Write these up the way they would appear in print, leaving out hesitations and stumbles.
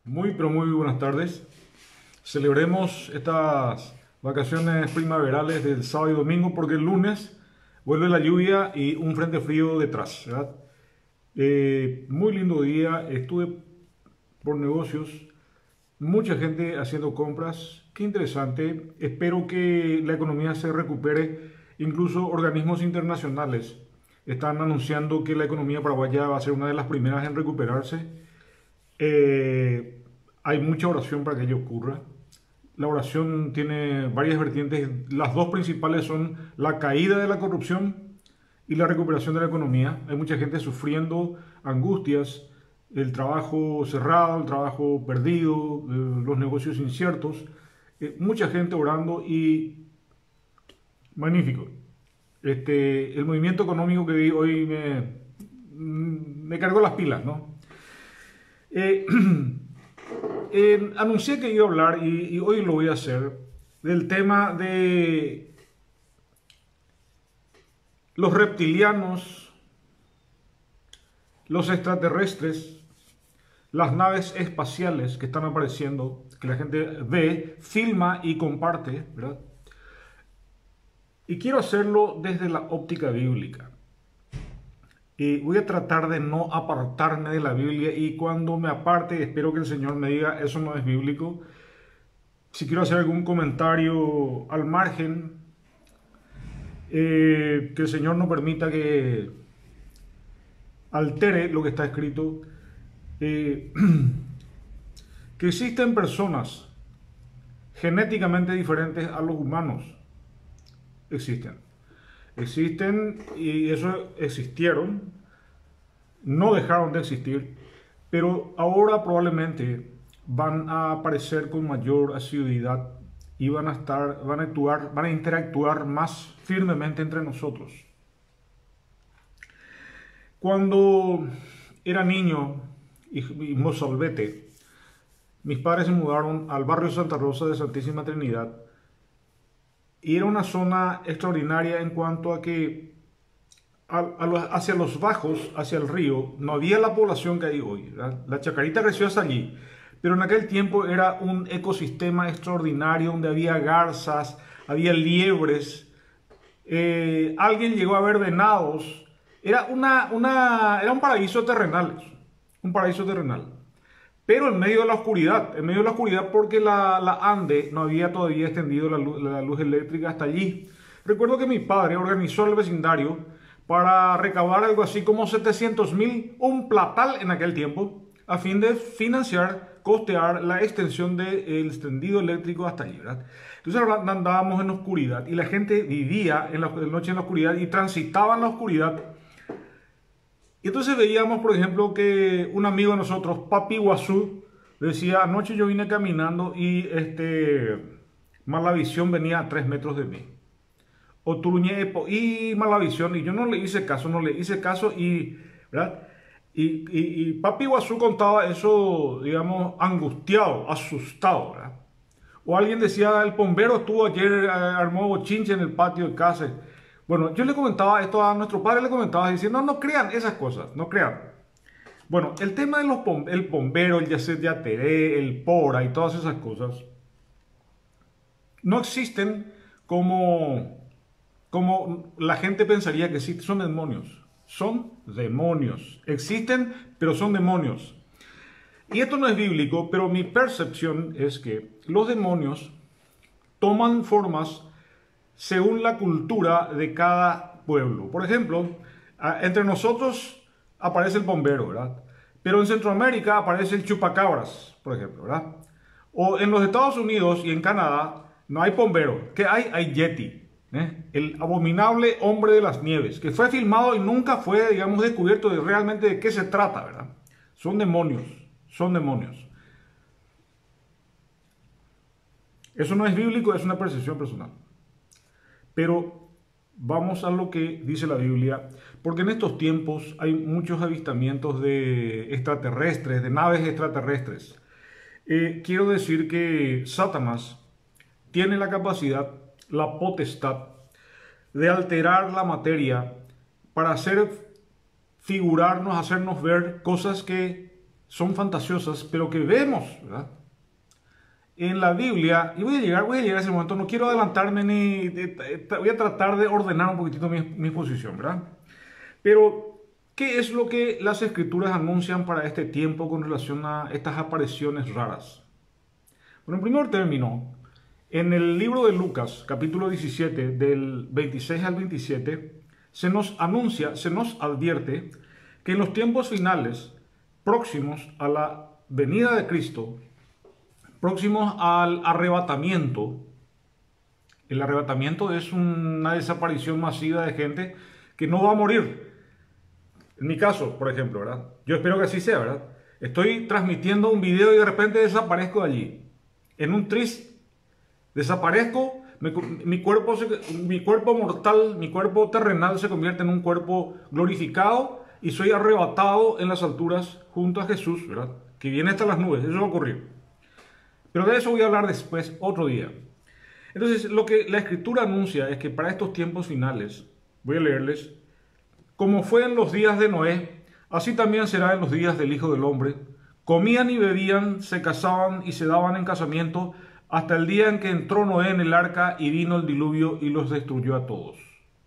Pero muy buenas tardes. Celebremos estas vacaciones primaverales del sábado y domingo porque el lunes vuelve la lluvia y un frente frío detrás, ¿verdad? Muy lindo día, estuve por negocios, mucha gente haciendo compras, qué interesante. Espero que la economía se recupere, incluso organismos internacionales están anunciando que la economía paraguaya va a ser una de las primeras en recuperarse. Eh, Hay mucha oración para que ello ocurra. La oración tiene varias vertientes. Las dos principales son la caída de la corrupción y la recuperación de la economía. Hay mucha gente sufriendo angustias, el trabajo cerrado, el trabajo perdido, los negocios inciertos. Mucha gente orando y magnífico. El movimiento económico que vi hoy me cargó las pilas, ¿no? Eh, Anuncié que iba a hablar y hoy lo voy a hacer del tema de los reptilianos, los extraterrestres, las naves espaciales que están apareciendo, que la gente ve, filma y comparte, ¿verdad? Y quiero hacerlo desde la óptica bíblica. Y voy a tratar de no apartarme de la Biblia y cuando me aparte, espero que el Señor me diga, eso no es bíblico. Si quiero hacer algún comentario al margen, que el Señor no permita que altere lo que está escrito. Eh, que existen personas genéticamente diferentes a los humanos. Existen y eso existieron, no dejaron de existir, pero ahora probablemente van a aparecer con mayor asiduidad y van a interactuar más firmemente entre nosotros. Cuando era niño y mozalbete, mis padres se mudaron al barrio Santa Rosa de Santísima Trinidad y era una zona extraordinaria en cuanto a que hacia los bajos, hacia el río, no había la población que hay hoy, ¿verdad? La Chacarita creció hasta allí, pero en aquel tiempo era un ecosistema extraordinario donde había garzas, había liebres, alguien llegó a ver venados, era un paraíso terrenal, un paraíso terrenal. Pero en medio de la oscuridad porque la ANDE no había todavía extendido la luz eléctrica hasta allí. Recuerdo que mi padre organizó el vecindario para recaudar algo así como 700.000, un platal en aquel tiempo, a fin de financiar, costear la extensión del extendido eléctrico hasta allí, ¿verdad? Entonces andábamos en la oscuridad y la gente vivía en la noche en la oscuridad y transitaba en la oscuridad. Y entonces veíamos, por ejemplo, que un amigo de nosotros, Papi Guazú, decía, anoche yo vine caminando y Malavisión venía a 3 metros de mí. O Turuñepo y Malavisión, y yo no le hice caso y, ¿verdad? Y Papi Guazú contaba eso, digamos, angustiado, asustado, ¿verdad? O alguien decía, el bombero estuvo ayer, armó bochinche en el patio de casa. Bueno, yo le comentaba esto a nuestro padre, le comentaba diciendo, no crean esas cosas, no crean. Bueno, el tema de el bombero, el Yacet Yateré, el Pora y todas esas cosas, no existen como la gente pensaría que existen, son demonios. Son demonios. Existen, pero son demonios. Y esto no es bíblico, pero mi percepción es que los demonios toman formas según la cultura de cada pueblo. Por ejemplo, entre nosotros aparece el bombero, ¿verdad? Pero en Centroamérica aparece el chupacabras, por ejemplo, ¿verdad? O en los Estados Unidos y en Canadá no hay bombero. ¿Qué hay? Hay Yeti, el abominable hombre de las nieves, que fue filmado y nunca fue, digamos, descubierto de realmente de qué se trata, ¿verdad? Son demonios, son demonios. Eso no es bíblico, es una percepción personal. Pero vamos a lo que dice la Biblia, porque en estos tiempos hay muchos avistamientos de extraterrestres, de naves extraterrestres. Quiero decir que Satanás tiene la capacidad, la potestad de alterar la materia para hacer figurarnos, hacernos ver cosas que son fantasiosas, pero que vemos, ¿verdad?, en la Biblia, y voy a llegar a ese momento, no quiero adelantarme voy a tratar de ordenar un poquitito mi posición, ¿verdad? Pero, ¿qué es lo que las escrituras anuncian para este tiempo con relación a estas apariciones raras? Bueno, en primer término, en el libro de Lucas, capítulo 17, del 26 al 27, se nos anuncia, se nos advierte que en los tiempos finales, próximos a la venida de Cristo, próximos al arrebatamiento. El arrebatamiento es una desaparición masiva de gente que no va a morir. En mi caso, por ejemplo, ¿verdad? Yo espero que así sea, ¿verdad? Estoy transmitiendo un video y de repente desaparezco de allí. En un tris desaparezco, mi cuerpo mortal, mi cuerpo terrenal se convierte en un cuerpo glorificado y soy arrebatado en las alturas junto a Jesús, ¿verdad? Que viene hasta las nubes, eso va a ocurrir. Pero de eso voy a hablar después, otro día. Entonces, lo que la Escritura anuncia es que para estos tiempos finales, voy a leerles, como fue en los días de Noé, así también será en los días del Hijo del Hombre. Comían y bebían, se casaban y se daban en casamiento, hasta el día en que entró Noé en el arca y vino el diluvio y los destruyó a todos.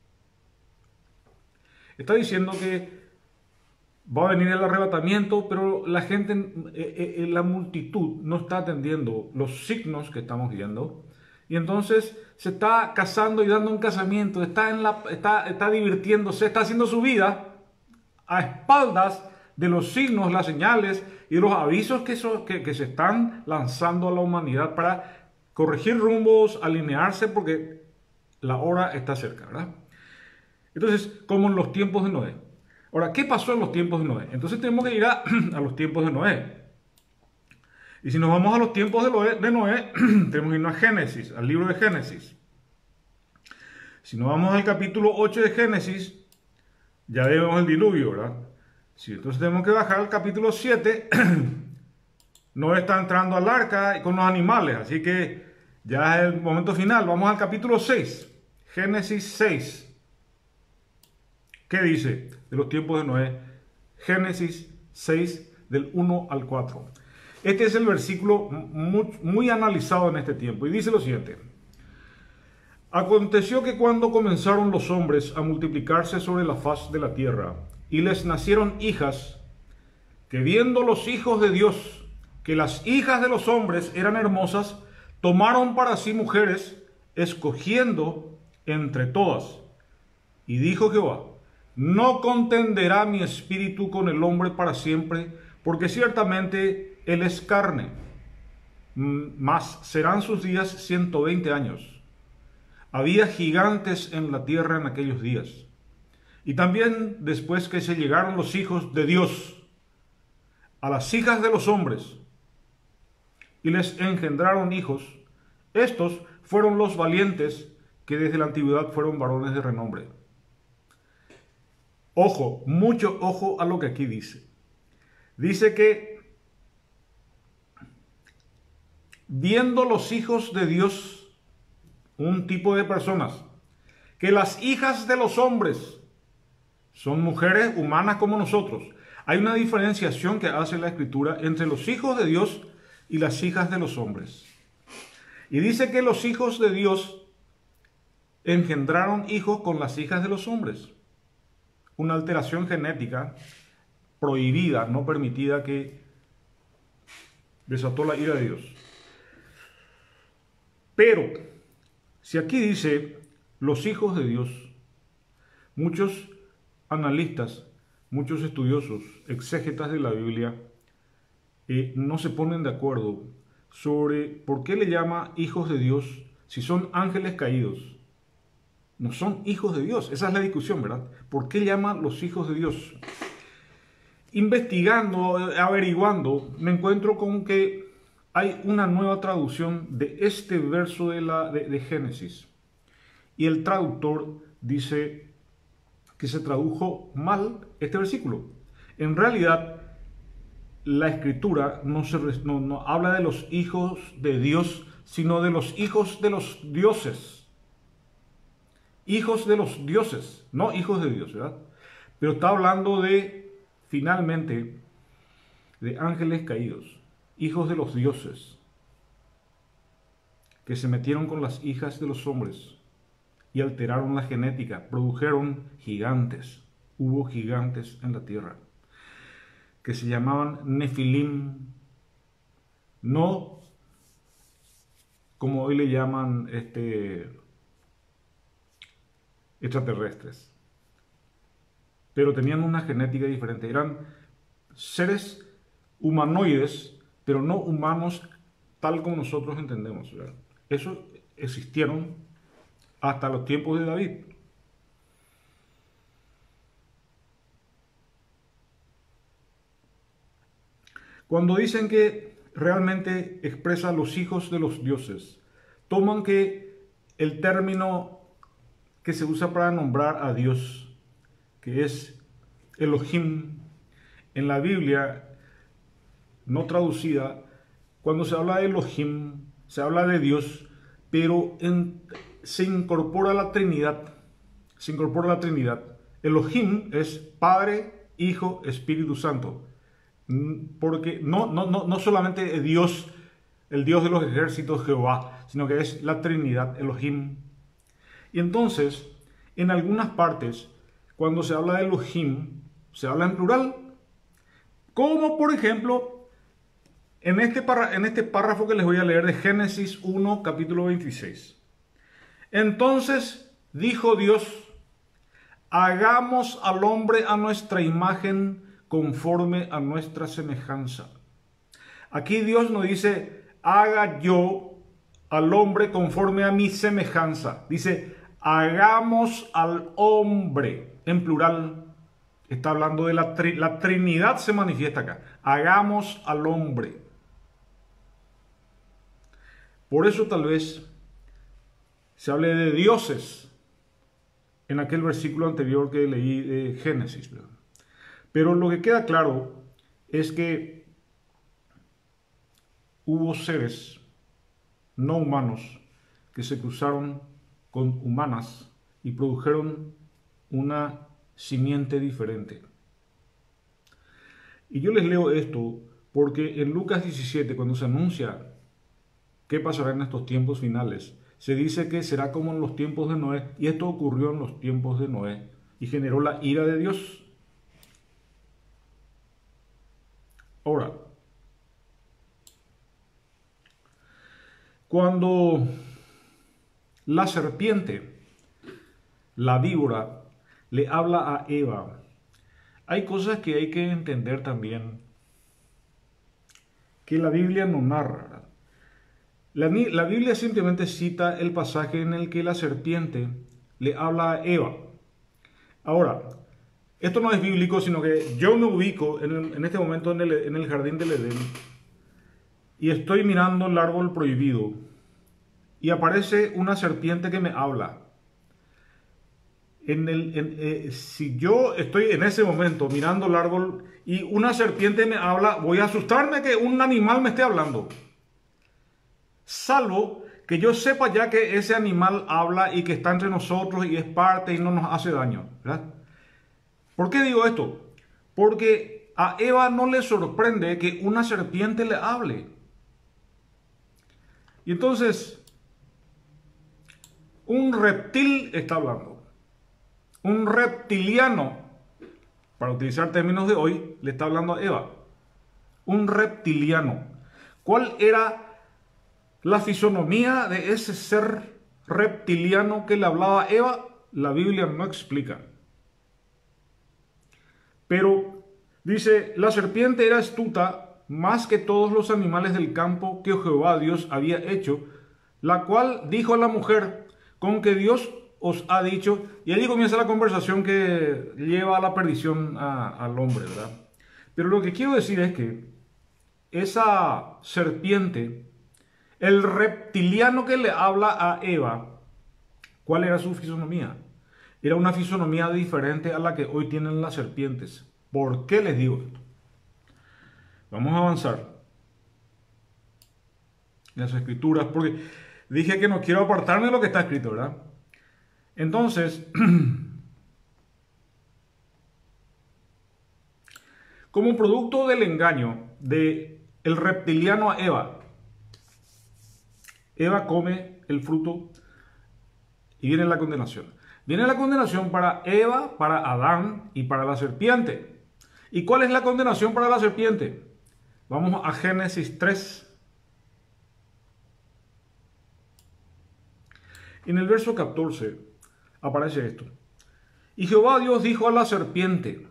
Está diciendo que va a venir el arrebatamiento, pero la gente, la multitud no está atendiendo los signos que estamos viendo. Y entonces se está casando y dando un casamiento, está divirtiéndose, está haciendo su vida a espaldas de los signos, las señales y los avisos que se están lanzando a la humanidad para corregir rumbos, alinearse, porque la hora está cerca, ¿verdad? Entonces, como en los tiempos de Noé. Ahora, ¿qué pasó en los tiempos de Noé? Entonces tenemos que ir a los tiempos de Noé. Y si nos vamos a los tiempos de Noé, tenemos que irnos a Génesis, al libro de Génesis. Si nos vamos al capítulo 8 de Génesis, ya vemos el diluvio, ¿verdad? Si entonces tenemos que bajar al capítulo 7, Noé está entrando al arca con los animales, así que ya es el momento final. Vamos al capítulo 6, Génesis 6. ¿Qué dice de los tiempos de Noé? Génesis 6, del 1 al 4. Este es el versículo muy analizado en este tiempo y dice lo siguiente. Aconteció que cuando comenzaron los hombres a multiplicarse sobre la faz de la tierra y les nacieron hijas, que viendo los hijos de Dios que las hijas de los hombres eran hermosas, tomaron para sí mujeres, escogiendo entre todas. Y dijo Jehová: no contenderá mi espíritu con el hombre para siempre, porque ciertamente él es carne, mas serán sus días 120 años. Había gigantes en la tierra en aquellos días. Y también después que se llegaron los hijos de Dios a las hijas de los hombres y les engendraron hijos, estos fueron los valientes que desde la antigüedad fueron varones de renombre. Ojo, mucho ojo a lo que aquí dice. Dice que viendo los hijos de Dios, un tipo de personas, que las hijas de los hombres son mujeres humanas como nosotros. Hay una diferenciación que hace la Escritura entre los hijos de Dios y las hijas de los hombres. Y dice que los hijos de Dios engendraron hijos con las hijas de los hombres. Una alteración genética prohibida, no permitida, que desató la ira de Dios. Pero, si aquí dice los hijos de Dios, muchos analistas, muchos estudiosos, exégetas de la Biblia, no se ponen de acuerdo sobre por qué le llama hijos de Dios si son ángeles caídos. No son hijos de Dios. Esa es la discusión, ¿verdad? ¿Por qué llaman los hijos de Dios? Investigando, averiguando, me encuentro con que hay una nueva traducción de este verso de Génesis. Y el traductor dice que se tradujo mal este versículo. En realidad, la Escritura no habla de los hijos de Dios, sino de los hijos de los dioses. Hijos de los dioses, no hijos de Dios, ¿verdad? Pero está hablando de, finalmente, de ángeles caídos, hijos de los dioses, que se metieron con las hijas de los hombres y alteraron la genética, produjeron gigantes. Hubo gigantes en la tierra, que se llamaban Nefilim, no como hoy le llaman extraterrestres, pero tenían una genética diferente. Eran seres humanoides, pero no humanos tal como nosotros entendemos, ¿verdad? Esos existieron hasta los tiempos de David. Cuando dicen que realmente expresa a los hijos de los dioses, toman que el término que se usa para nombrar a Dios, que es Elohim, en la Biblia no traducida, cuando se habla de Elohim, se habla de Dios, pero se incorpora la Trinidad. Se incorpora la Trinidad. Elohim es Padre, Hijo, Espíritu Santo. Porque no solamente Dios, el Dios de los ejércitos, Jehová, sino que es la Trinidad, Elohim. Y entonces, en algunas partes, cuando se habla de Elohim, se habla en plural. Como por ejemplo, en este párrafo que les voy a leer de Génesis 1, capítulo 26. Entonces dijo Dios: hagamos al hombre a nuestra imagen, conforme a nuestra semejanza. Aquí Dios nos dice: haga yo al hombre conforme a mi semejanza. Dice: hagamos al hombre, en plural. Está hablando de la Trinidad, se manifiesta acá. Hagamos al hombre. Por eso tal vez se hable de dioses en aquel versículo anterior que leí de Génesis, ¿verdad? Pero lo que queda claro es que hubo seres no humanos que se cruzaron con humanas y produjeron una simiente diferente. Y yo les leo esto porque en Lucas 17, cuando se anuncia qué pasará en estos tiempos finales, se dice que será como en los tiempos de Noé, y esto ocurrió en los tiempos de Noé y generó la ira de Dios. Ahora, cuando la serpiente, la víbora, le habla a Eva, hay cosas que hay que entender también que la Biblia no narra. La Biblia simplemente cita el pasaje en el que la serpiente le habla a Eva. Ahora, esto no es bíblico, sino que yo me ubico en este momento en el jardín del Edén y estoy mirando el árbol prohibido y aparece una serpiente que me habla. Si yo estoy en ese momento mirando el árbol y una serpiente me habla, voy a asustarme que un animal me esté hablando. Salvo que yo sepa ya que ese animal habla y que está entre nosotros y es parte y no nos hace daño, ¿verdad? ¿Por qué digo esto? Porque a Eva no le sorprende que una serpiente le hable. Y entonces, un reptil está hablando. Un reptiliano, para utilizar términos de hoy, le está hablando a Eva. Un reptiliano. ¿Cuál era la fisonomía de ese ser reptiliano que le hablaba a Eva? La Biblia no explica. Pero dice: la serpiente era astuta más que todos los animales del campo que Jehová Dios había hecho, la cual dijo a la mujer: con que Dios os ha dicho. Y allí comienza la conversación que lleva a la perdición al hombre, ¿verdad? Pero lo que quiero decir es que esa serpiente, el reptiliano que le habla a Eva, ¿cuál era su fisonomía? Era una fisonomía diferente a la que hoy tienen las serpientes. ¿Por qué les digo esto? Vamos a avanzar en las escrituras, porque dije que no quiero apartarme de lo que está escrito, ¿verdad? Entonces, como producto del engaño de el reptiliano a Eva. Eva come el fruto y viene la condenación. Viene la condenación para Eva, para Adán y para la serpiente. ¿Y cuál es la condenación para la serpiente? Vamos a Génesis 3. En el verso 14 aparece esto. Y Jehová Dios dijo a la serpiente: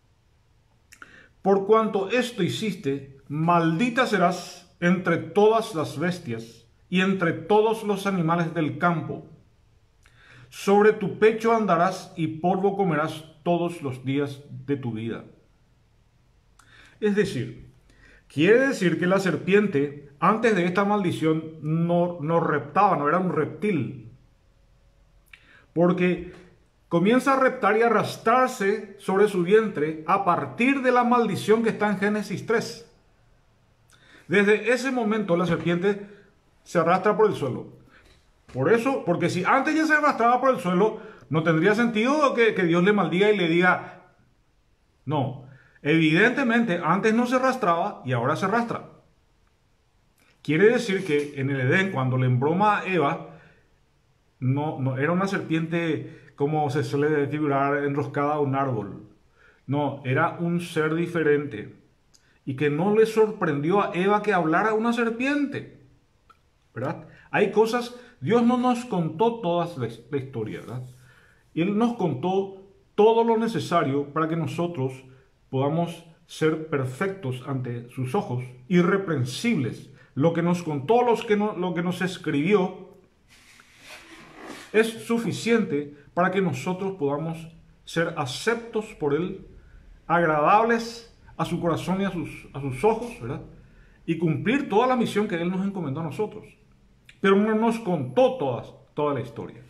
por cuanto esto hiciste, maldita serás entre todas las bestias y entre todos los animales del campo. Sobre tu pecho andarás y polvo comerás todos los días de tu vida. Es decir, quiere decir que la serpiente, antes de esta maldición, no reptaba, no era un reptil. Porque comienza a reptar y arrastrarse sobre su vientre a partir de la maldición que está en Génesis 3. Desde ese momento la serpiente se arrastra por el suelo. Por eso, porque si antes ya se arrastraba por el suelo, no tendría sentido que Dios le maldiga y le diga, no, evidentemente antes no se arrastraba y ahora se arrastra. Quiere decir que en el Edén, cuando le embroma a Eva, no era una serpiente como se suele figurar enroscada a un árbol. No, era un ser diferente. Y que no le sorprendió a Eva que hablara una serpiente. ¿Verdad? Hay cosas, Dios no nos contó toda la historia, ¿verdad? Y Él nos contó todo lo necesario para que nosotros podamos ser perfectos ante sus ojos, irreprensibles. Lo que nos contó, lo que nos escribió, es suficiente para que nosotros podamos ser aceptos por Él, agradables a su corazón y a sus ojos, ¿verdad? Y cumplir toda la misión que Él nos encomendó a nosotros. Pero no nos contó toda la historia.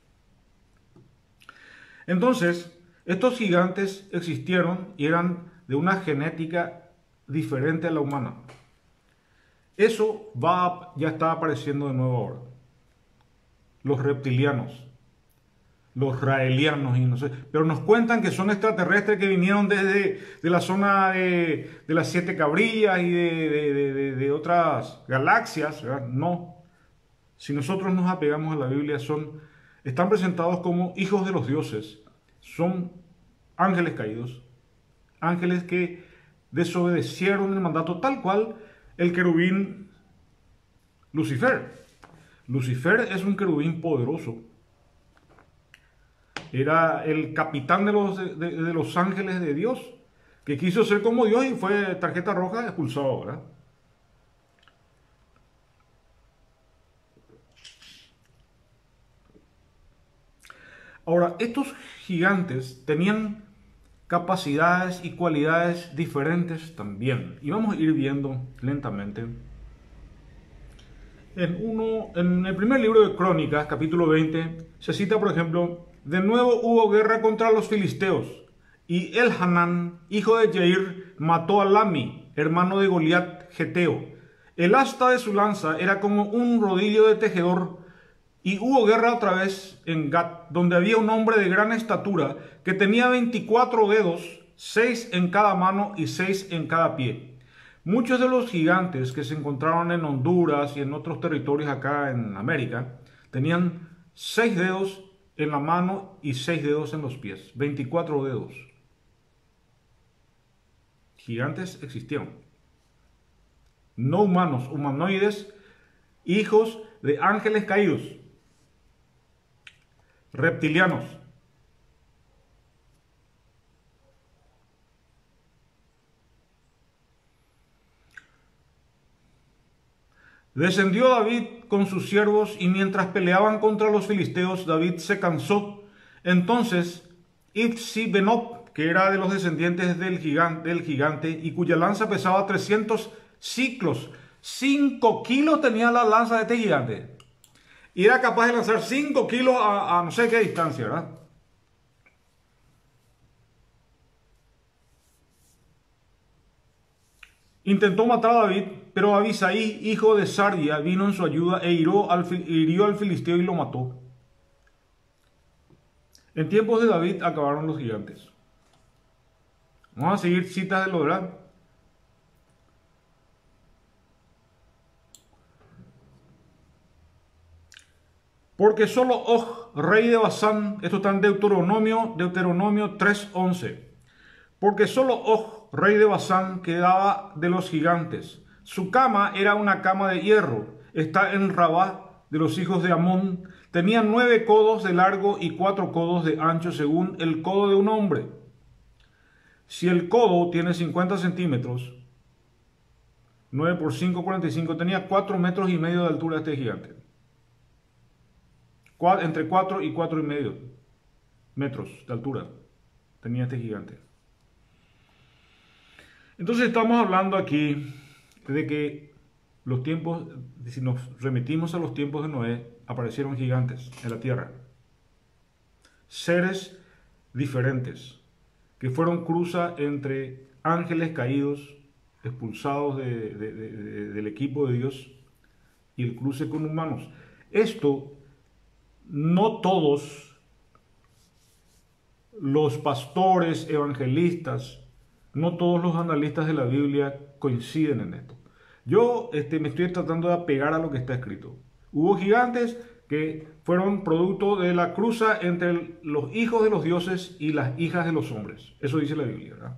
Entonces, estos gigantes existieron y eran de una genética diferente a la humana. Eso ya está apareciendo de nuevo ahora. Los reptilianos, los raelianos, y no sé, pero nos cuentan que son extraterrestres que vinieron de la zona de las 7 cabrillas y de otras galaxias, ¿verdad? No. Si nosotros nos apegamos a la Biblia, están presentados como hijos de los dioses. Son ángeles caídos, ángeles que desobedecieron el mandato, tal cual el querubín Lucifer. Lucifer es un querubín poderoso. Era el capitán de los ángeles de Dios, que quiso ser como Dios y fue tarjeta roja expulsado, ¿verdad? Ahora, estos gigantes tenían capacidades y cualidades diferentes también. Y vamos a ir viendo lentamente. En el primer libro de Crónicas, capítulo 20, se cita, por ejemplo, de nuevo hubo guerra contra los filisteos, y Elhanán, hijo de Jair, mató a Lami, hermano de Goliat geteo. El asta de su lanza era como un rodillo de tejedor, y hubo guerra otra vez en Gat, donde había un hombre de gran estatura que tenía 24 dedos, 6 en cada mano y 6 en cada pie. Muchos de los gigantes que se encontraron en Honduras y en otros territorios acá en América tenían 6 dedos en la mano y 6 dedos en los pies. 24 dedos. Gigantes existieron. No humanos, humanoides, hijos de ángeles caídos. Reptilianos. Descendió David con sus siervos y mientras peleaban contra los filisteos, David se cansó. Entonces, Ibsi-Benob, que era de los descendientes del gigante y cuya lanza pesaba 300 ciclos, 5 kilos tenía la lanza de este gigante. Y era capaz de lanzar 5 kilos a no sé qué distancia, ¿verdad? Intentó matar a David, pero Abisai, hijo de Sardia, vino en su ayuda e hirió al filisteo y lo mató. En tiempos de David acabaron los gigantes. Vamos a seguir citas de lo verdad. Porque solo Og, rey de Basán, esto está en Deuteronomio 3:11. Porque solo Og, rey de Basán, quedaba de los gigantes. Su cama era una cama de hierro. Está en Rabá de los hijos de Amón. Tenía 9 codos de largo y 4 codos de ancho, según el codo de un hombre. Si el codo tiene 50 centímetros, 9 por 5, 45, tenía 4 metros y medio de altura este gigante. Entre 4 y 4 y medio metros de altura tenía este gigante. Entonces estamos hablando aquí de que los tiempos, si nos remitimos a los tiempos de Noé, aparecieron gigantes en la tierra. Seres diferentes que fueron cruza entre ángeles caídos, expulsados del equipo de Dios, y el cruce con humanos. Esto no todos los pastores, evangelistas, no todos los analistas de la Biblia coinciden en esto. Yo me estoy tratando de apegar a lo que está escrito. Hubo gigantes que fueron producto de la cruza entre los hijos de los dioses y las hijas de los hombres. Eso dice la Biblia, ¿verdad?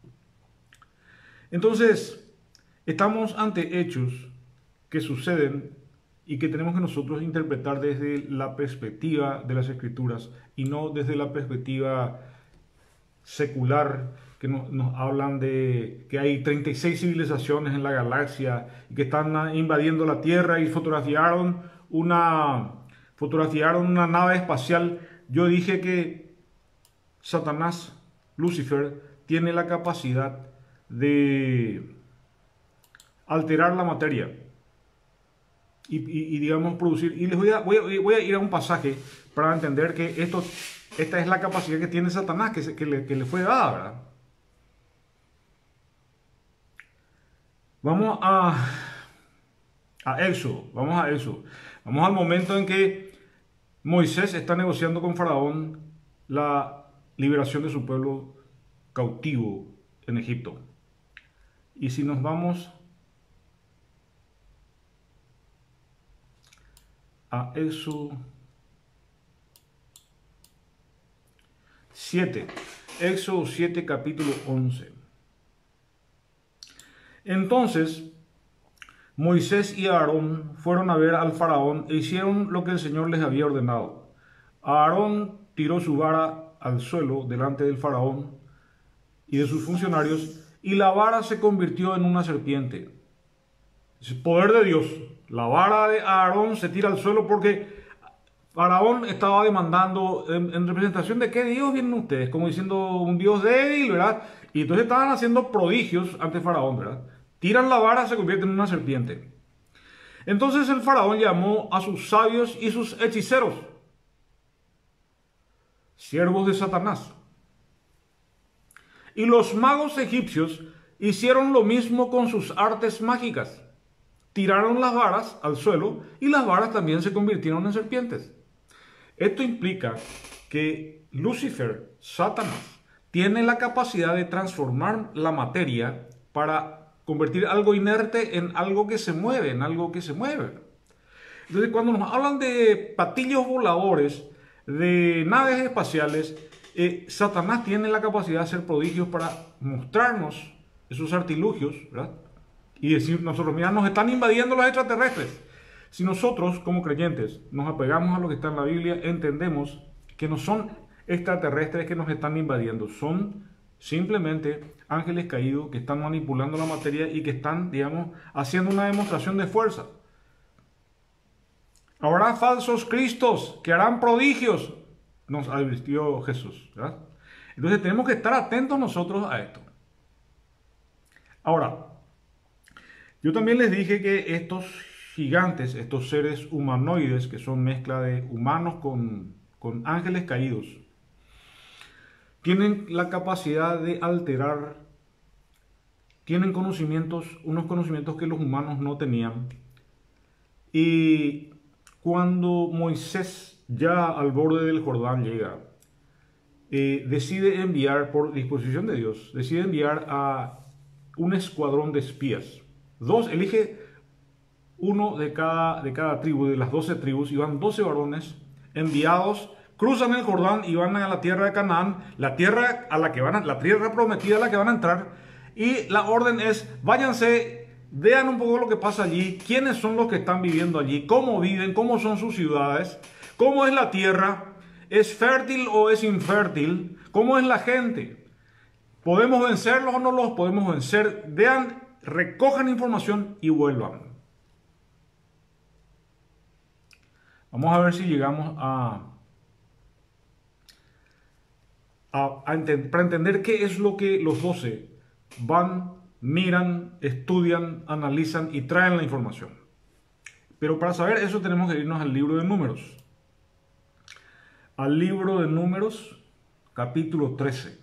Entonces, estamos ante hechos que suceden y que tenemos que nosotros interpretar desde la perspectiva de las Escrituras y no desde la perspectiva secular, que nos hablan de que hay 36 civilizaciones en la galaxia y que están invadiendo la Tierra y fotografiaron una nave espacial. Yo dije que Satanás, Lucifer, tiene la capacidad de alterar la materia y digamos producir. Y les voy a ir a un pasaje para entender que esta es la capacidad que tiene Satanás, que le fue dada, ¿verdad? Vamos a Éxodo, vamos a Éxodo. Vamos al momento en que Moisés está negociando con Faraón la liberación de su pueblo cautivo en Egipto. Y si nos vamos a Éxodo 7, Éxodo 7, capítulo 11. Entonces Moisés y Aarón fueron a ver al faraón e hicieron lo que el Señor les había ordenado. Aarón tiró su vara al suelo delante del faraón y de sus funcionarios, y la vara se convirtió en una serpiente. Es el poder de Dios. La vara de Aarón se tira al suelo porque Faraón estaba demandando, ¿en representación de qué Dios vienen ustedes? Como diciendo un Dios débil, ¿verdad? Y entonces estaban haciendo prodigios ante Faraón, ¿verdad? Tiran la vara, se convierte en una serpiente. Entonces el Faraón llamó a sus sabios y sus hechiceros, siervos de Satanás. Y los magos egipcios hicieron lo mismo con sus artes mágicas. Tiraron las varas al suelo y las varas también se convirtieron en serpientes. Esto implica que Lucifer, Satanás, tiene la capacidad de transformar la materia para convertir algo inerte en algo que se mueve, Entonces, cuando nos hablan de platillos voladores, de naves espaciales, Satanás tiene la capacidad de hacer prodigios para mostrarnos esos artilugios, ¿verdad? Y decir nosotros, mira, nos están invadiendo los extraterrestres. Si nosotros, como creyentes, nos apegamos a lo que está en la Biblia, entendemos que no son extraterrestres que nos están invadiendo, son simplemente ángeles caídos que están manipulando la materia y que están, digamos, haciendo una demostración de fuerza. Habrá falsos cristos que harán prodigios, nos advirtió Jesús, ¿verdad? Entonces tenemos que estar atentos nosotros a esto. Ahora, yo también les dije que estos gigantes, estos seres humanoides, que son mezcla de humanos con ángeles caídos, tienen la capacidad de alterar, tienen unos conocimientos que los humanos no tenían. Y cuando Moisés ya al borde del Jordán llega decide enviar, por disposición de Dios, decide enviar a un escuadrón de espías. Elige uno de cada tribu, de las 12 tribus, y van 12 varones enviados, cruzan el Jordán y van a la tierra de Canaán, la tierra la tierra prometida a la que van a entrar, y la orden es: váyanse, vean un poco lo que pasa allí, quiénes son los que están viviendo allí, cómo viven, cómo son sus ciudades, cómo es la tierra, es fértil o es infértil, cómo es la gente, podemos vencerlos o no los podemos vencer. Vean, recojan información y vuelvan. Vamos a ver si llegamos para entender qué es lo que los 12 van, miran, estudian, analizan y traen la información. Pero para saber eso tenemos que irnos al libro de Números. Al libro de Números, capítulo 13.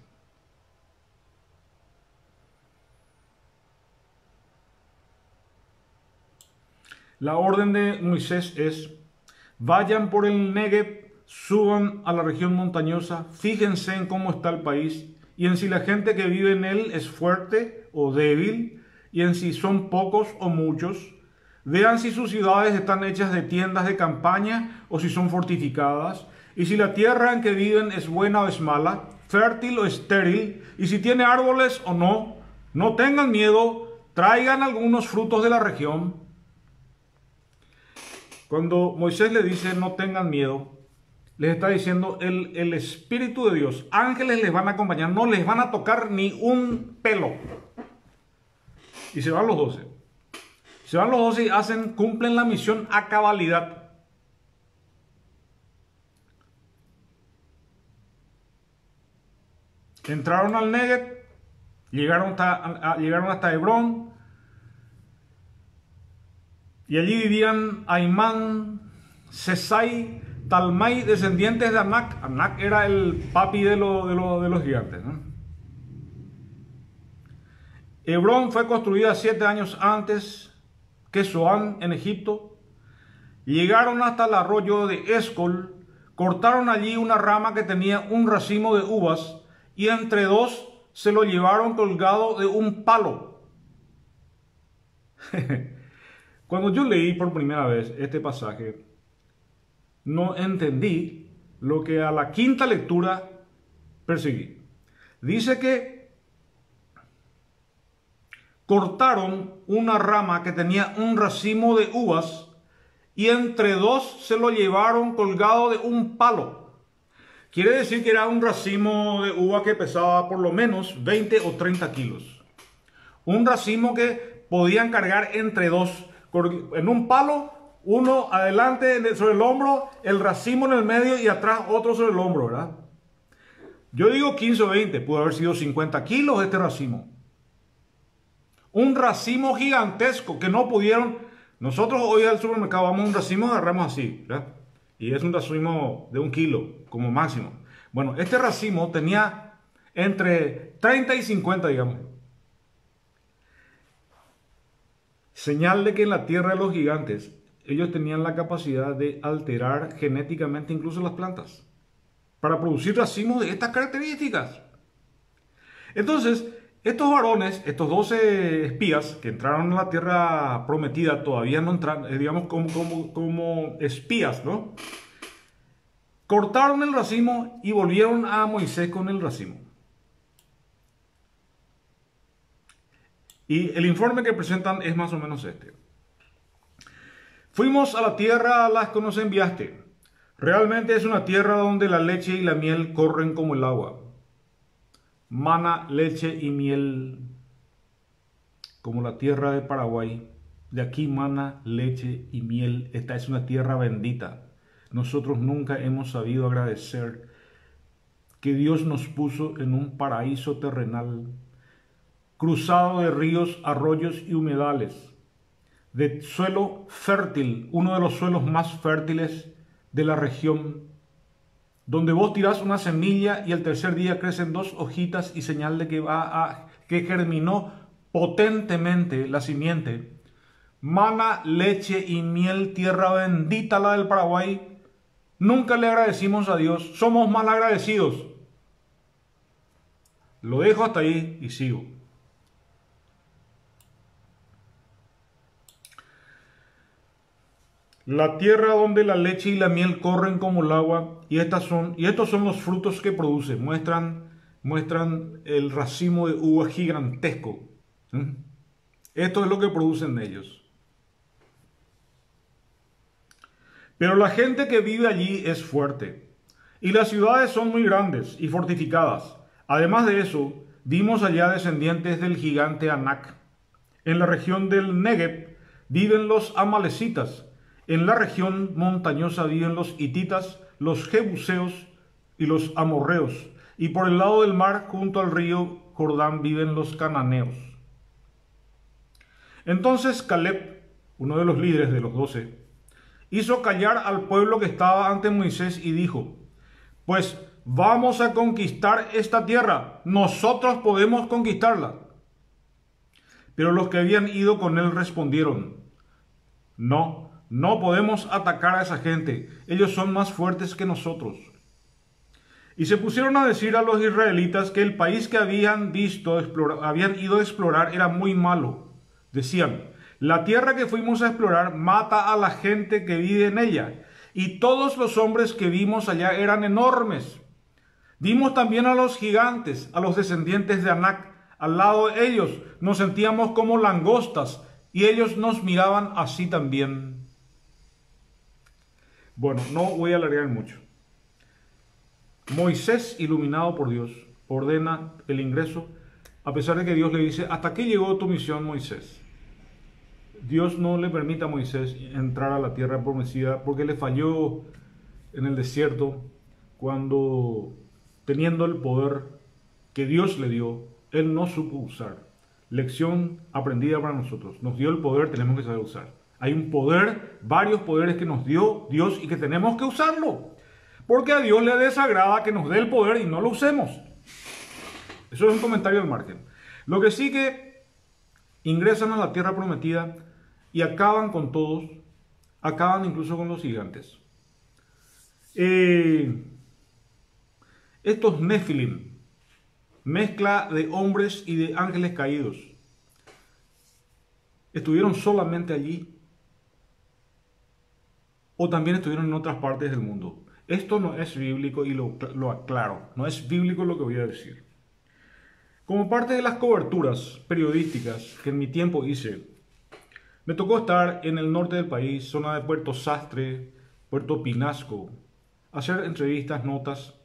La orden de Moisés es: vayan por el Negev, suban a la región montañosa, fíjense en cómo está el país y en si la gente que vive en él es fuerte o débil y en si son pocos o muchos. Vean si sus ciudades están hechas de tiendas de campaña o si son fortificadas, y si la tierra en que viven es buena o es mala, fértil o estéril, y si tiene árboles o no. No tengan miedo, traigan algunos frutos de la región. Cuando Moisés le dice no tengan miedo, les está diciendo el Espíritu de Dios, ángeles les van a acompañar, no les van a tocar ni un pelo. Y se van los 12. Se van los 12 y cumplen la misión a cabalidad. Entraron al Negev, llegaron hasta Hebrón, y allí vivían Aimán, Sesai, Talmai, descendientes de Anac. Anac era el papi de los gigantes, ¿no? Hebrón fue construida 7 años antes que Zoán en Egipto. Llegaron hasta el arroyo de Escol, cortaron allí una rama que tenía un racimo de uvas y entre dos se lo llevaron colgado de un palo. Cuando yo leí por primera vez este pasaje, no entendí lo que a la quinta lectura perseguí. Dice que cortaron una rama que tenía un racimo de uvas y entre dos se lo llevaron colgado de un palo. Quiere decir que era un racimo de uva que pesaba por lo menos 20 o 30 kilos. Un racimo que podían cargar entre dos, en un palo, uno adelante sobre el hombro, el racimo en el medio y atrás otro sobre el hombro, ¿verdad? Yo digo 15 o 20, pudo haber sido 50 kilos este racimo. Un racimo gigantesco que no pudieron. Nosotros hoy al supermercado vamos a un racimo, agarramos así, ¿verdad? Y es un racimo de 1 kilo como máximo. Bueno, este racimo tenía entre 30 y 50, digamos. Señal de que en la tierra de los gigantes ellos tenían la capacidad de alterar genéticamente incluso las plantas para producir racimos de estas características. Entonces, estos varones, estos 12 espías que entraron a la tierra prometida, todavía no entraron, digamos, como espías, ¿no? Cortaron el racimo y volvieron a Moisés con el racimo. Y el informe que presentan es más o menos este. Fuimos a la tierra a las que nos enviaste. Realmente es una tierra donde la leche y la miel corren como el agua. Mana, leche y miel, como la tierra de Paraguay. De aquí mana, leche y miel. Esta es una tierra bendita. Nosotros nunca hemos sabido agradecer que Dios nos puso en un paraíso terrenal, cruzado de ríos, arroyos y humedales, de suelo fértil, uno de los suelos más fértiles de la región, donde vos tirás una semilla y el tercer día crecen 2 hojitas y señal de que germinó potentemente la simiente. Mana, leche y miel, tierra bendita la del Paraguay. Nunca le agradecimos a Dios, somos mal agradecidos. Lo dejo hasta ahí y sigo. La tierra donde la leche y la miel corren como el agua, y estos son los frutos que produce. Muestran el racimo de uva gigantesco. Esto es lo que producen ellos. Pero la gente que vive allí es fuerte, y las ciudades son muy grandes y fortificadas. Además de eso, vimos allá descendientes del gigante Anak. En la región del Negev viven los amalecitas. En la región montañosa viven los hititas, los jebuseos y los amorreos. Y por el lado del mar, junto al río Jordán, viven los cananeos. Entonces Caleb, uno de los líderes de los 12, hizo callar al pueblo que estaba ante Moisés y dijo: pues vamos a conquistar esta tierra, nosotros podemos conquistarla. Pero los que habían ido con él respondieron: no podemos atacar a esa gente, ellos son más fuertes que nosotros. Y se pusieron a decir a los israelitas que el país que habían ido a explorar era muy malo. Decían: la tierra que fuimos a explorar mata a la gente que vive en ella, y todos los hombres que vimos allá eran enormes. Vimos también a los gigantes, a los descendientes de Anak. Al lado de ellos nos sentíamos como langostas, y ellos nos miraban así también. Bueno, no voy a alargar mucho. Moisés, iluminado por Dios, ordena el ingreso, a pesar de que Dios le dice: ¿hasta aquí llegó tu misión, Moisés? Dios no le permite a Moisés entrar a la tierra prometida porque le falló en el desierto cuando, teniendo el poder que Dios le dio, él no supo usar. Lección aprendida para nosotros. Nos dio el poder, tenemos que saber usar. Hay un poder, varios poderes que nos dio Dios y que tenemos que usarlo. Porque a Dios le desagrada que nos dé el poder y no lo usemos. Eso es un comentario al margen. Lo que sí que ingresan a la tierra prometida y acaban con todos, acaban incluso con los gigantes. Estos Nefilim, mezcla de hombres y de ángeles caídos, ¿estuvieron solamente allí? ¿O también estuvieron en otras partes del mundo? Esto no es bíblico y lo aclaro. No es bíblico lo que voy a decir. Como parte de las coberturas periodísticas que en mi tiempo hice, me tocó estar en el norte del país, zona de Puerto Sastre, Puerto Pinasco, hacer entrevistas, notas.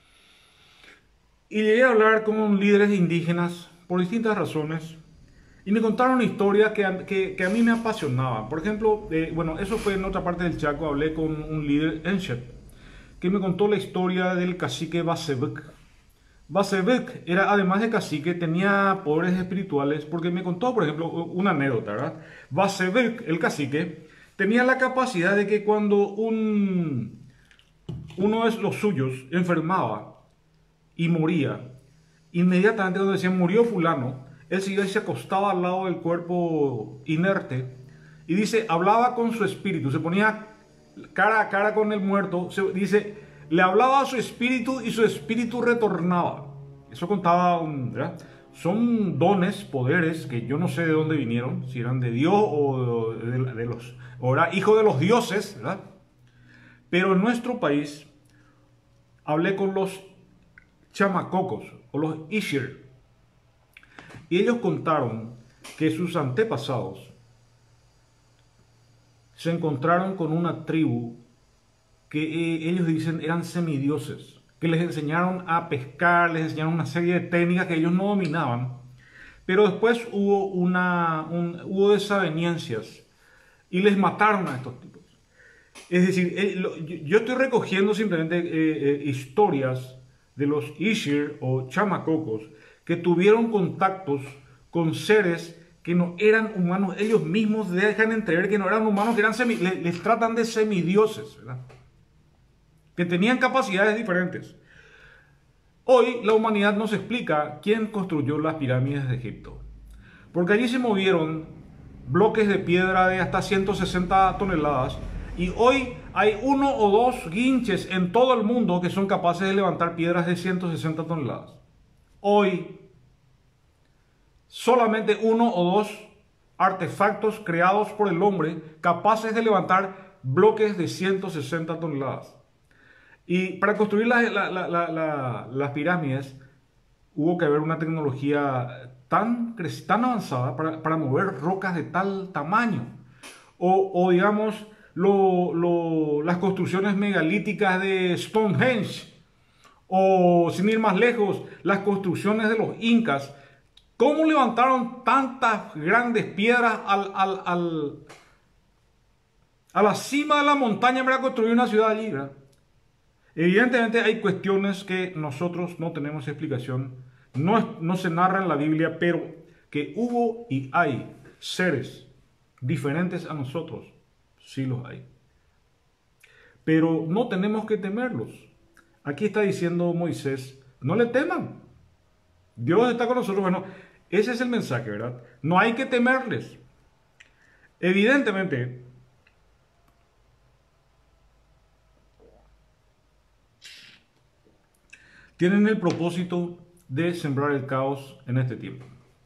Y llegué a hablar con líderes indígenas por distintas razones. Y me contaron una historia que a mí me apasionaba. Por ejemplo, bueno, eso fue en otra parte del Chaco. Hablé con un líder, Enshet, que me contó la historia del cacique Basebek. Basebek era, además de cacique, tenía poderes espirituales, porque me contó, por ejemplo, una anécdota, ¿verdad? Basebek, el cacique, tenía la capacidad de que cuando uno de los suyos enfermaba y moría, inmediatamente cuando decían murió fulano, él se acostaba al lado del cuerpo inerte y dice, hablaba con su espíritu, se ponía cara a cara con el muerto, dice, le hablaba a su espíritu y su espíritu retornaba. Eso contaba, ¿verdad? Son dones, poderes que yo no sé de dónde vinieron, si eran de Dios o o era hijo de los dioses, ¿verdad? Pero en nuestro país hablé con los chamacocos o los Ishir. Y ellos contaron que sus antepasados se encontraron con una tribu que ellos dicen eran semidioses, que les enseñaron a pescar, les enseñaron una serie de técnicas que ellos no dominaban, pero después hubo desavenencias y les mataron a estos tipos. Es decir, yo estoy recogiendo simplemente historias de los Ishir o chamacocos que tuvieron contactos con seres que no eran humanos. Ellos mismos dejan entrever que no eran humanos, que eran les tratan de semidioses, ¿verdad? Que tenían capacidades diferentes. Hoy la humanidad nos explica quién construyó las pirámides de Egipto. Porque allí se movieron bloques de piedra de hasta 160 toneladas y hoy hay 1 o 2 guinches en todo el mundo que son capaces de levantar piedras de 160 toneladas. Hoy solamente uno o dos artefactos creados por el hombre capaces de levantar bloques de 160 toneladas. Y para construir las pirámides hubo que haber una tecnología tan avanzada para mover rocas de tal tamaño. O digamos, las construcciones megalíticas de Stonehenge, o sin ir más lejos, las construcciones de los incas. ¿Cómo levantaron tantas grandes piedras a la cima de la montaña para construir una ciudad allí, ¿verdad? Evidentemente hay cuestiones que nosotros no tenemos explicación, no se narra en la Biblia, pero que hubo y hay seres diferentes a nosotros, sí los hay. Pero no tenemos que temerlos. Aquí está diciendo Moisés, no le teman. Dios está con nosotros. Bueno, ese es el mensaje, ¿verdad? No hay que temerles. Evidentemente, tienen el propósito de sembrar el caos en este tiempo.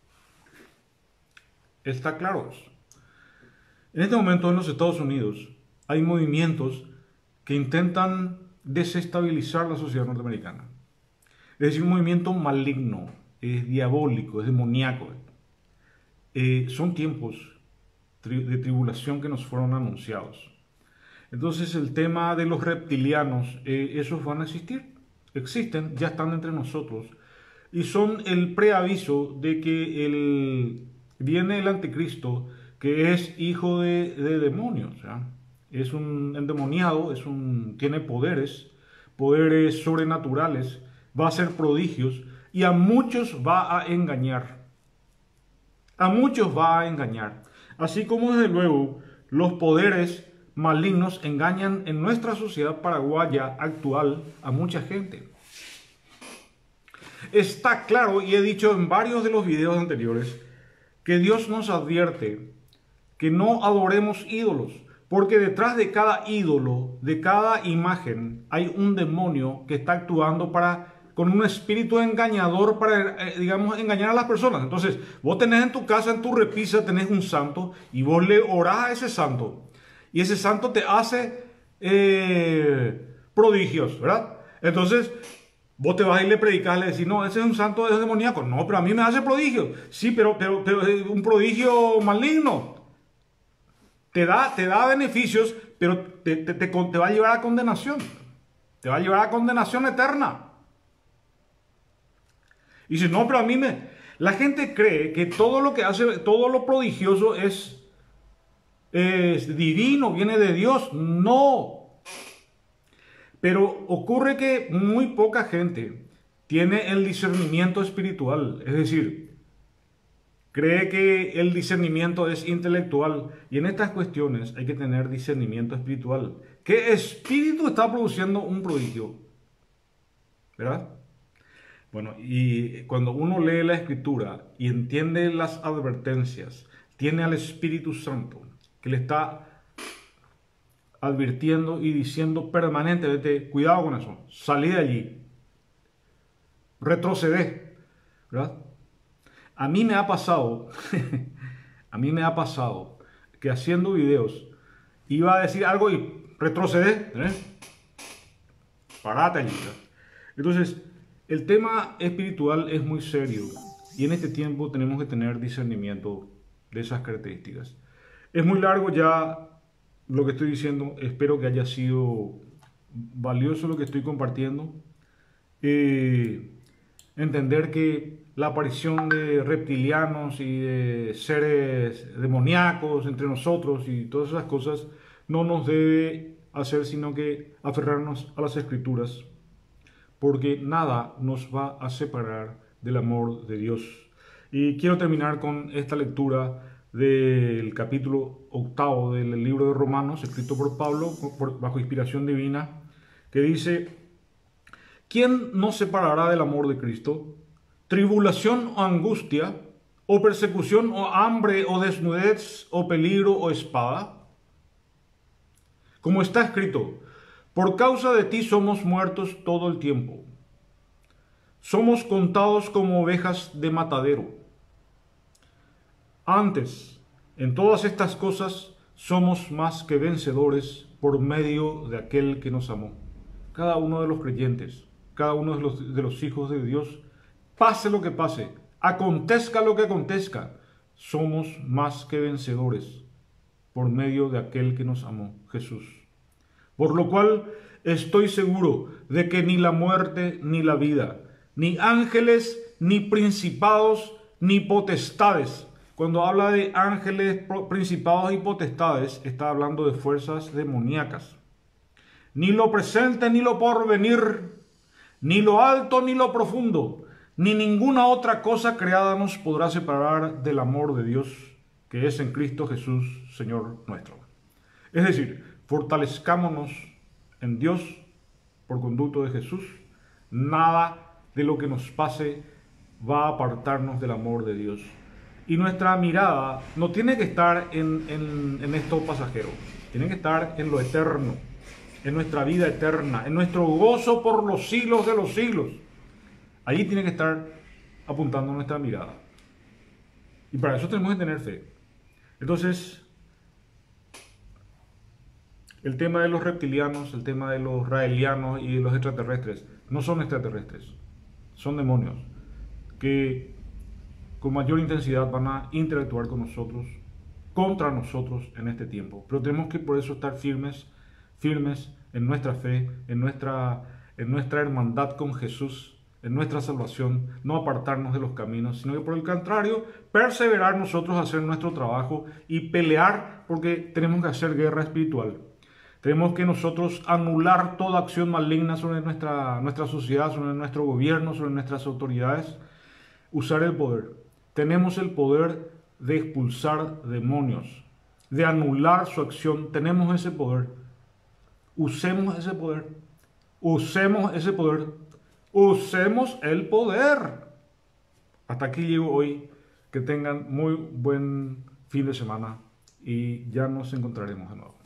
Está claro eso. En este momento en los Estados Unidos hay movimientos que intentan desestabilizar la sociedad norteamericana. Es decir, un movimiento maligno, es diabólico, es demoníaco. Son tiempos de tribulación que nos fueron anunciados. Entonces el tema de los reptilianos, esos van a existir. Existen, ya están entre nosotros. Y son el preaviso de que viene el anticristo, que es hijo de demonios. ¿Ya? Es un endemoniado, tiene poderes sobrenaturales, va a hacer prodigios y a muchos va a engañar. A muchos va a engañar. Así como desde luego los poderes malignos engañan en nuestra sociedad paraguaya actual a mucha gente. Está claro, y he dicho en varios de los videos anteriores, que Dios nos advierte que no adoremos ídolos, porque detrás de cada ídolo, de cada imagen, hay un demonio que está actuando con un espíritu engañador para, digamos, engañar a las personas. Entonces, vos tenés en tu casa, en tu repisa, tenés un santo, y vos le orás a ese santo, y ese santo te hace prodigios, ¿verdad? Entonces, vos te vas y le predicas, le decís, no, ese es un santo, es demoníaco. No, pero a mí me hace prodigios. Sí, pero es un prodigio maligno. Te da beneficios, pero te va a llevar a condenación. Te va a llevar a condenación eterna. Y dice, no, pero la gente cree que todo lo que hace, todo lo prodigioso es divino, viene de Dios. No. Pero ocurre que muy poca gente tiene el discernimiento espiritual. Es decir, cree que el discernimiento es intelectual. Y en estas cuestiones hay que tener discernimiento espiritual. ¿Qué espíritu está produciendo un prodigio? ¿Verdad? Bueno, y cuando uno lee la Escritura y entiende las advertencias, tiene al Espíritu Santo que le está advirtiendo y diciendo permanentemente, cuidado con eso, salí de allí, retrocedé, ¿verdad? A mí me ha pasado, que haciendo videos iba a decir algo y retrocedé, parate allí, ¿verdad? Entonces, el tema espiritual es muy serio y en este tiempo tenemos que tener discernimiento de esas características. Es muy largo ya lo que estoy diciendo, espero que haya sido valioso lo que estoy compartiendo. Entender que la aparición de reptilianos y de seres demoníacos entre nosotros y todas esas cosas no nos debe hacer sino que aferrarnos a las Escrituras, porque nada nos va a separar del amor de Dios. Y quiero terminar con esta lectura del capítulo 8 del libro de Romanos, escrito por Pablo bajo inspiración divina, que dice: ¿quién nos separará del amor de Cristo? ¿Tribulación o angustia, o persecución, o hambre, o desnudez, o peligro, o espada? Como está escrito, por causa de ti somos muertos todo el tiempo. Somos contados como ovejas de matadero. Antes, en todas estas cosas, somos más que vencedores por medio de aquel que nos amó. Cada uno de los creyentes, cada uno de los hijos de Dios, pase lo que pase, acontezca lo que acontezca, somos más que vencedores por medio de aquel que nos amó, Jesús. Por lo cual estoy seguro de que ni la muerte ni la vida, ni ángeles, ni principados, ni potestades. Cuando habla de ángeles, principados y potestades, está hablando de fuerzas demoníacas. Ni lo presente ni lo porvenir, ni lo alto ni lo profundo, ni ninguna otra cosa creada nos podrá separar del amor de Dios, que es en Cristo Jesús, Señor nuestro. Es decir, fortalezcámonos en Dios por conducto de Jesús. Nada de lo que nos pase va a apartarnos del amor de Dios. Y nuestra mirada no tiene que estar en esto pasajero, tiene que estar en lo eterno, en nuestra vida eterna, en nuestro gozo por los siglos de los siglos. Allí tiene que estar apuntando nuestra mirada. Y para eso tenemos que tener fe. Entonces, el tema de los reptilianos, el tema de los raelianos y de los extraterrestres, no son extraterrestres, son demonios que con mayor intensidad van a interactuar con nosotros, contra nosotros en este tiempo. Pero tenemos que por eso estar firmes en nuestra fe, en nuestra hermandad con Jesús, en nuestra salvación, no apartarnos de los caminos, sino que por el contrario, perseverar nosotros a hacer nuestro trabajo y pelear, porque tenemos que hacer guerra espiritual. Tenemos que nosotros anular toda acción maligna sobre nuestra sociedad, sobre nuestro gobierno, sobre nuestras autoridades, usar el poder. Tenemos el poder de expulsar demonios, de anular su acción. Tenemos ese poder. Usemos ese poder. Usemos ese poder. Usemos el poder. Hasta aquí llego hoy. Que tengan muy buen fin de semana y ya nos encontraremos de nuevo.